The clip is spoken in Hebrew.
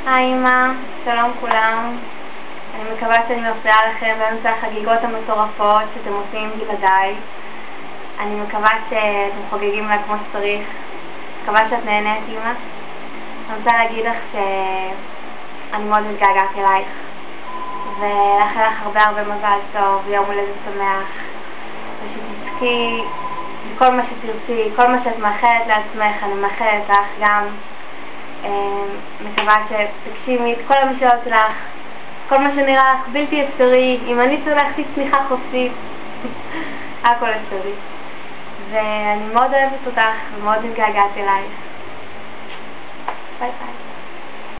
היי אמא, שלום כולם. אני מקווה שאני מפריעה לכם באמצע החגיגות המטורפות שאתם עושים בלעדיי. אני מקווה שאתם חוגגים לה כמו שצריך. מקווה שאת נהנית אמא. אני רוצה להגיד לך שאני מאוד מתגעגעת אלייך, ולאחל לך הרבה מזל טוב, יום הולדת שמח, ושתזכי בכל מה שתרצי, כל מה שאת מאחלת לעצמך אני מאחלת לך גם. מקווה שתגשימי את כל המשאלות שלך, כל מה שנראה לך בלתי אפשרי. אם אני צולחתי צניחה חופשית, הכל אפשרי. ואני מאוד אוהבת אותך ומאוד מתגעגעת אלייך. ביי ביי.